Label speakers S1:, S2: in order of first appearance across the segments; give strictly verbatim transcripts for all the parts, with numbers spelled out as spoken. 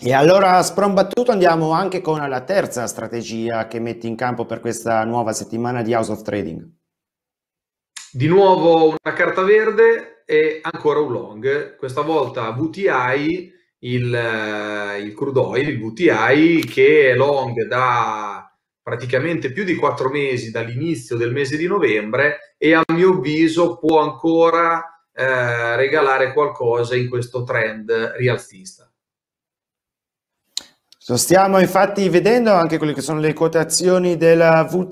S1: E allora, sprombattuto, andiamo anche con la terza strategia che metti in campo per questa nuova settimana di House of Trading.
S2: Di nuovo una carta verde e ancora un long, questa volta V T I, il, eh, il crude oil, il V T I che è long da praticamente più di quattro mesi dall'inizio del mese di novembre e a mio avviso può ancora eh, regalare qualcosa in questo trend rialzista.
S1: Lo stiamo infatti vedendo anche quelle che sono le quotazioni della V T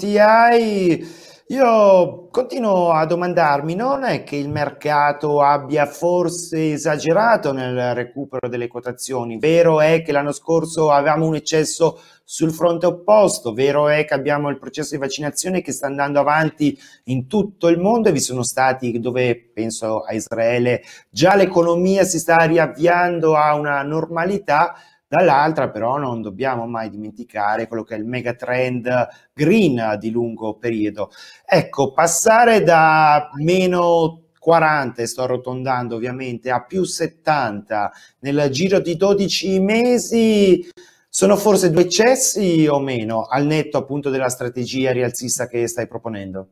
S1: I. Io continuo a domandarmi, non è che il mercato abbia forse esagerato nel recupero delle quotazioni? Vero è che l'anno scorso avevamo un eccesso sul fronte opposto, vero è che abbiamo il processo di vaccinazione che sta andando avanti in tutto il mondo e vi sono stati dove, penso a Israele, già l'economia si sta riavviando a una normalità. Dall'altra però non dobbiamo mai dimenticare quello che è il megatrend green di lungo periodo. Ecco, passare da meno quaranta, e sto arrotondando ovviamente, a più settanta nel giro di dodici mesi, sono forse due eccessi o meno, al netto appunto della strategia rialzista che stai proponendo?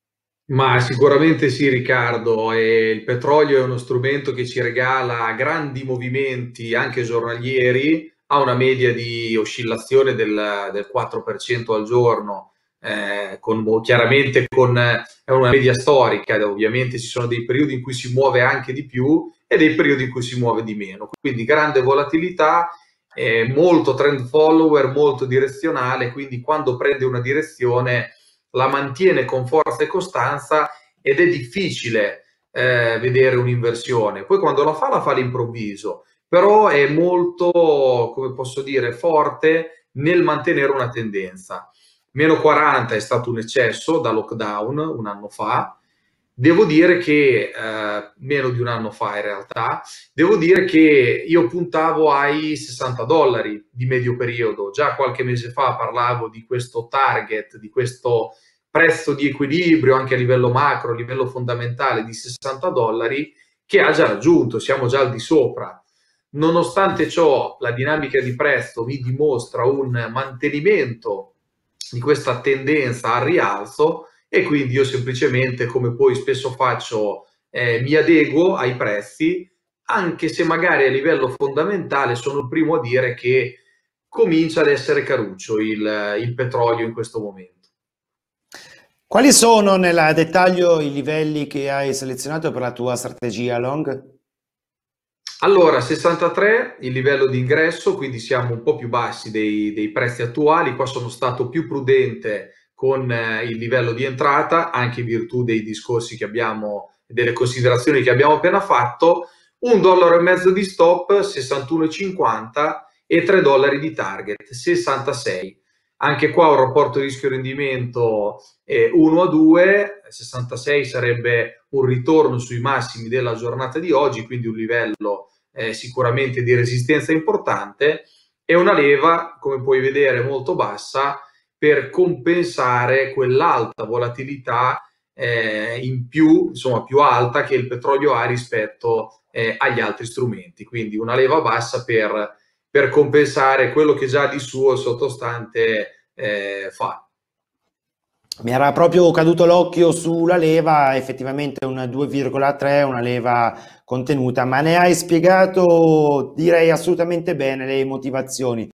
S2: Ma sicuramente sì, Riccardo, e il petrolio è uno strumento che ci regala grandi movimenti anche giornalieri, ha una media di oscillazione del, del quattro per cento al giorno, eh, con, chiaramente con, è una media storica, ed ovviamente ci sono dei periodi in cui si muove anche di più e dei periodi in cui si muove di meno, quindi grande volatilità, eh, molto trend follower, molto direzionale, quindi quando prende una direzione la mantiene con forza e costanza ed è difficile eh, vedere un'inversione. Poi quando la fa, la fa all'improvviso, però è molto, come posso dire, forte nel mantenere una tendenza. Meno quaranta è stato un eccesso da lockdown un anno fa. Devo dire che, eh, meno di un anno fa in realtà, devo dire che io puntavo ai sessanta dollari di medio periodo. Già qualche mese fa parlavo di questo target, di questo prezzo di equilibrio anche a livello macro, a livello fondamentale di sessanta dollari, che ha già raggiunto, siamo già al di sopra. Nonostante ciò, la dinamica di prezzo mi dimostra un mantenimento di questa tendenza al rialzo e quindi io semplicemente, come poi spesso faccio, eh, mi adeguo ai prezzi, anche se magari a livello fondamentale sono il primo a dire che comincia ad essere caruccio il, il petrolio in questo momento.
S1: Quali sono nel dettaglio i livelli che hai selezionato per la tua strategia long?
S2: Allora, sessantatré il livello di ingresso, quindi siamo un po' più bassi dei, dei prezzi attuali. Qua sono stato più prudente con eh, il livello di entrata, anche in virtù dei discorsi che abbiamo, delle considerazioni che abbiamo appena fatto. Un dollaro e mezzo di stop, sessantuno e cinquanta e tre dollari di target, sessantasei. Anche qua un rapporto rischio-rendimento eh, uno a due, sessantasei sarebbe un ritorno sui massimi della giornata di oggi, quindi un livello eh, sicuramente di resistenza importante, e una leva, come puoi vedere, molto bassa per compensare quell'alta volatilità eh, in più, insomma, più alta che il petrolio ha rispetto eh, agli altri strumenti. Quindi una leva bassa per, per compensare quello che già di suo il sottostante eh, fa.
S1: Mi era proprio caduto l'occhio sulla leva, effettivamente un due virgola tre, una leva contenuta, ma ne hai spiegato, direi assolutamente bene, le motivazioni.